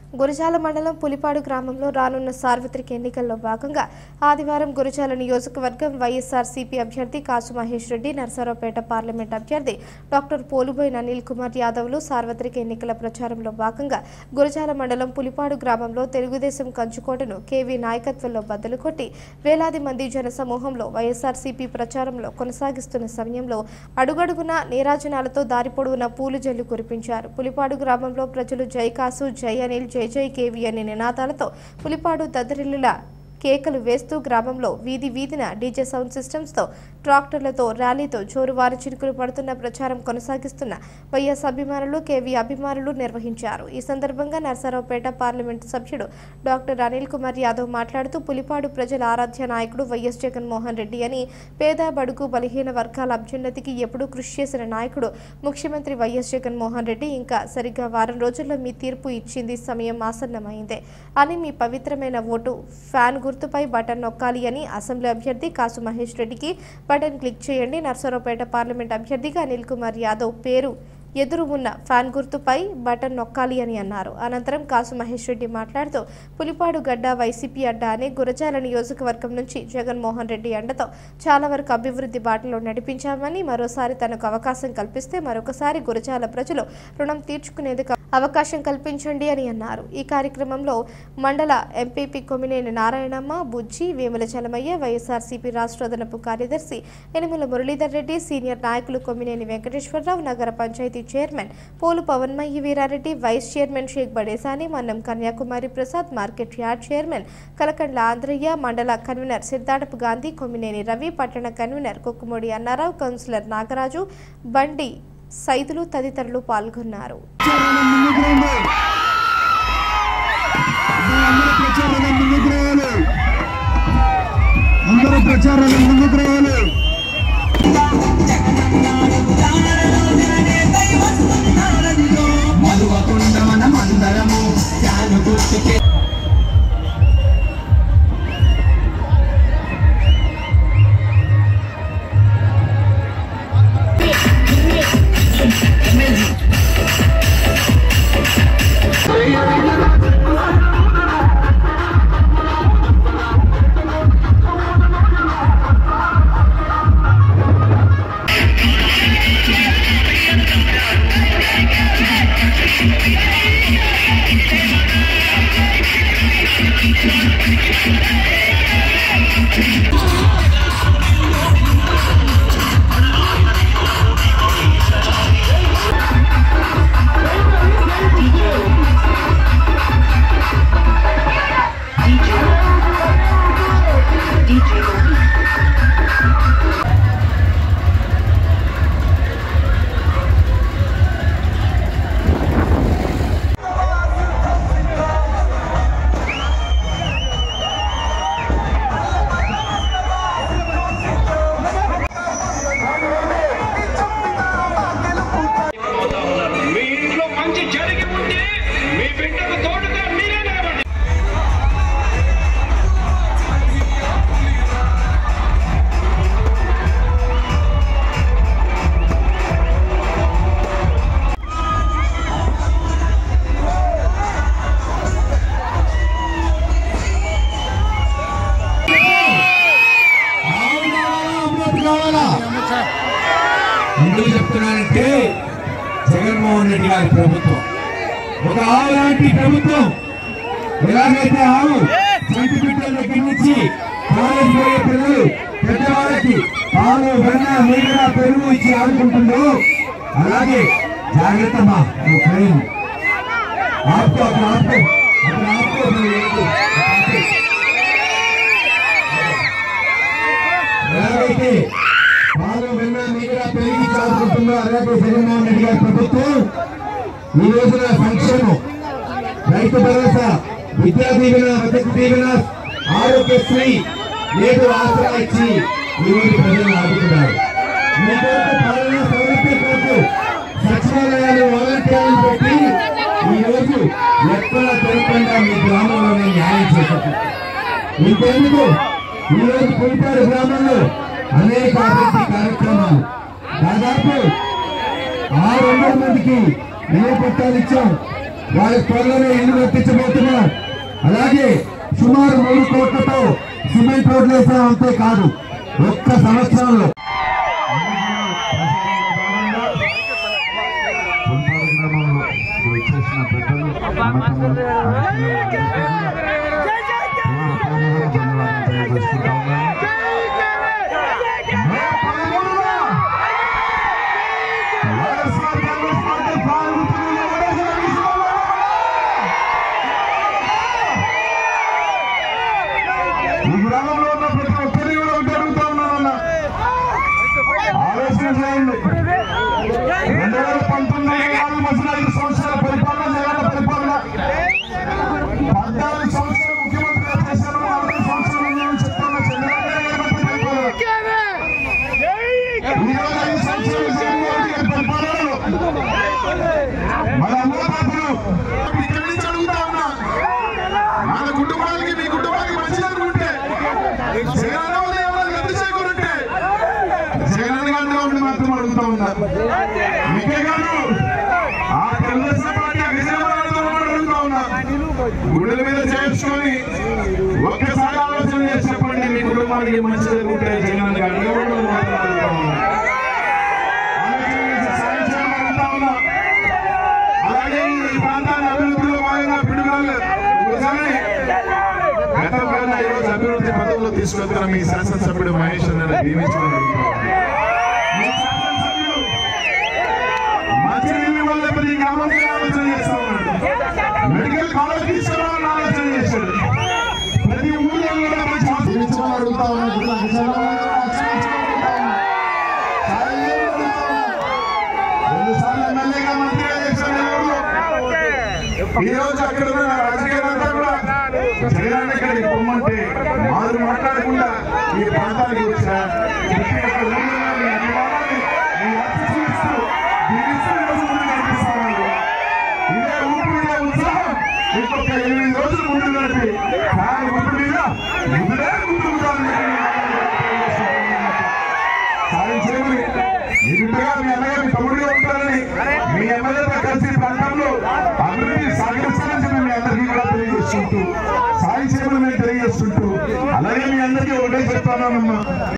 గురజాల మండలం పులిపాడు గ్రామంలో రానున్న సార్వత్రిక ఎన్నికల్లో భాగంగా ఆదివారం గురజాల నియోజకవర్గం వైఎస్ఆర్సీపీ అభ్యర్థి కాసు మహేష్ రెడ్డి, నర్సరావుపేట పార్లమెంట్ అభ్యర్థి డాక్టర్ పోలుబోయిన అనిల్ కుమార్ యాదవ్లు సార్వత్రిక ఎన్నికల ప్రచారంలో భాగంగా గురజాల మండలం పులిపాడు గ్రామంలో తెలుగుదేశం కంచుకోటను కేవీ నాయకత్వంలో బద్దలు కొట్టి వేలాది మంది జనసమూహంలో వైఎస్ఆర్సీపీ ప్రచారంలో కొనసాగిస్తున్న సమయంలో అడుగడుగున నీరాజనాలతో దారి పొడవున పూలు జల్లు కురిపించారు. పులిపాడు గ్రామంలో ప్రజలు జై కాసు, జై అనిల్, జై జై కేవీ అనే నినాదాలతో పులిపాడు దద్దరిల్లుల కేకలు వేస్తూ గ్రామంలో వీధి వీధిన డీజే సౌండ్ సిస్టమ్స్తో ట్రాక్టర్లతో ర్యాలీతో జోరువారు చినుకులు పడుతున్న ప్రచారం కొనసాగిస్తున్న వైఎస్ అభిమానులు, కేవీ అభిమానులు నిర్వహించారు. ఈ సందర్భంగా నర్సరావుపేట పార్లమెంటు సభ్యుడు డాక్టర్ అనిల్ కుమార్ యాదవ్ మాట్లాడుతూ పులిపాడు ప్రజల ఆరాధ్య నాయకుడు వైఎస్ జగన్మోహన్ రెడ్డి అని, పేద బడుగు బలహీన వర్గాల అభ్యున్నతికి ఎప్పుడూ కృషి చేసిన నాయకుడు ముఖ్యమంత్రి వైఎస్ జగన్మోహన్ రెడ్డి ఇంకా సరిగ్గా వారం రోజుల్లో మీ తీర్పు ఇచ్చింది, సమయం ఆసన్నమైందే అని మీ పవిత్రమైన ఓటు ఫ్యాన్ గుర్తుపై బటన్ నొక్కాలి అని అసెంబ్లీ అభ్యర్థి కాసు మహేష్ రెడ్డికి బటన్ క్లిక్ చేయండి. నర్సరావుపేట పార్లమెంట్ అభ్యర్థిగా అనిల్ కుమార్ యాదవ్ పేరు ఎదురు ఉన్న ఫ్యాన్ గుర్తుపై బటన్ నొక్కాలి అని అన్నారు. అనంతరం కాసు మహేష్ రెడ్డి మాట్లాడుతూ పులిపాడు గడ్డ వైసీపీ అడ్డా అని గురజాల నియోజకవర్గం నుంచి జగన్మోహన్ రెడ్డి అండతో చాలా వరకు అభివృద్ధి బాటలో నడిపించామని, మరోసారి తనకు అవకాశం కల్పిస్తే మరొకసారి గురజాల ప్రజలు రుణం తీర్చుకునేందుకు అవకాశం కల్పించండి అని అన్నారు. ఈ కార్యక్రమంలో మండల ఎంపీపీ కొమినేని నారాయణమ్మ, బుజ్జి, వేముల చలమయ్య, వైఎస్ఆర్సీపీ రాష్ట్ర అదనపు కార్యదర్శి యనమల మురళీధర్ రెడ్డి, సీనియర్ నాయకులు కొమినేని వెంకటేశ్వరరావు, నగర panchayati chairman Polu Pavanmayya Veerareddy, vice chairman Shaik Badesani, Mannam Kanyakumari Prasad, market yard chairman Kalakandla Andhraiah, మండల కన్వీనర్ సిద్ధాడపు గాంధీ, కొమ్మినేని రవి, పట్టణ కన్వీనర్ కుక్కుమూడి అన్నారావు, కౌన్సిలర్ నాగరాజు, బండి సైదులు తదితరులు పాల్గొన్నారు. ఎందుకు చెప్తున్నానంటే జగన్మోహన్ రెడ్డి గారి ప్రభుత్వం ఒక ఆవు లాంటి ప్రభుత్వం. ఎలాగైతే ఆవు చంటి బిడ్డల దగ్గర నుంచి కాలేజ్ పోయే పిల్లలు పెద్దవాళ్ళకి పాలు, వెన్న, నీడ, పెరుగు ఇచ్చి ఆడుకుంటుందో అలాగే జాగ్రత్త మా ట్రైన్ ఆపుకో అక్కడ ఆపుకో అక్కడ ఆపుకో. ఎలాగైతే పాలు, వెన్న, నీడ, పెరిగి ఆడుకుంటుందో అలాగే జగన్మోహన్ రెడ్డి గారి ప్రభుత్వం ఈ రోజున సంక్షేమం, రైతు భరోసా, విద్యా దీవెన, వసతి దీవెన, ఆరోగ్యశ్రీ, నేడు ఆసరా ఇచ్చి ఈ రోజు ప్రజలను ఆదుకున్నారు. మీకోసం పాలనా సౌలభ్యం కోసం సచివాలయాలు, వాలంటీర్లు పెట్టి ఈ రోజు ఎక్కడ దొరకకుండా మీ గ్రామంలోనే న్యాయం చేశారు. ఇంతెందుకు ఈ రోజు పులిపాడు గ్రామంలో అనేక అభివృద్ధి కార్యక్రమాలు దాదాపు 600 మందికి ఇళ్ల పట్టాలు ఇచ్చాం. వాళ్ళకి త్వరలోనే ఇల్లు కట్టించబోతున్నాం. అలాగే సుమారు 3 కోట్లతో సిమెంట్ రోడ్లు వేసాం. అంతే కాదు, ఒక్క సంవత్సరంలో వచ్చేసిన పెద్దలు తెలియజేసుకుంటా ఉన్నాను. ఈ గ్రామంలో ఉన్న ప్రతి ఒక్కరి కూడా అడుగుతా ఉన్నానన్న, ఆలోచన చేయండి. 2019 మధ్య 5 సంవత్సరాల పరిపాలన, జగన్ పరిపాలన 14 సంవత్సరాలు ముఖ్యమంత్రిగా చేశాను. 40 సంవత్సరాలు నేను చెప్తున్న చంద్రబాబు పరిపాలనలో మన అమ్మబాబులు ఇక్కడి నుంచి అడుగుతా ఉన్నా, మన కుటుంబానికి మీ కుటుంబానికి మంచి జరుగుతుంటే జగన్ రద్దు చేయకుంటే జగన్ గారిని మాత్రం అడుగుతా ఉన్నా. మీకే కాదు, ఆ తెలుగుదేశం పార్టీ అడుగుతా ఉన్నా. గుండెల మీద చేర్చుకొని ఒక్కసారి ఆలోచన చేసి చెప్పండి, మీ కుటుంబానికి మంచి జరుగుతుంటే జగన్ గారిని అడుగుతా ఉన్నా. అలాగే ఈ ప్రాంతాన్ని అభివృద్ధిలో భాగంగా పిడుగురాళ్ళు గతంలో ఈరోజు అభివృద్ధి పథంలో తీసుకెళ్తున్న మీ శాసనసభ్యుడు మహేష్ అన్న దీవించడం మంచినీళ్ళు వల్ల ప్రతి గ్రామంలో ఆలోచన చేస్తా ఉన్నాడు. మెడికల్ కాలేజ్ తీసుకురావాలని ఆలోచన చేశాడు. ప్రతి ఊళ్ళో కూడా మంచి అడుగుతా ఉన్నాడు. ఎమ్మెల్యేగా మంత్రిగా చేశాను. ఈ రోజు అక్కడ ఉన్న రాజకీయాలంతా కూడా జగన్ ఇక్కడికి పొమ్మంటే మారు మాట్లాడకుండా ఈ ప్రాంతానికి వచ్చా ఇదే ఊపిరిగా ఉత్సాహం ఇంకొక 8 రోజులు ముందు నడిపి సాయం చేయమని నిజంగా మీ అన్నగారు మీ తమ్ముడిగా ఉంటారని మీ ఎమ్మెల్యేతో కలిసి ప్రాంతంలో అభివృద్ధి సాగించాలని మీ అందరికీ కూడా తెలియజేస్తుంటూ సాయం చేయమని మేము తెలియజేస్తుంటూ అలాగే మీ అందరికీ ఒకటే చెప్తానమ్మా.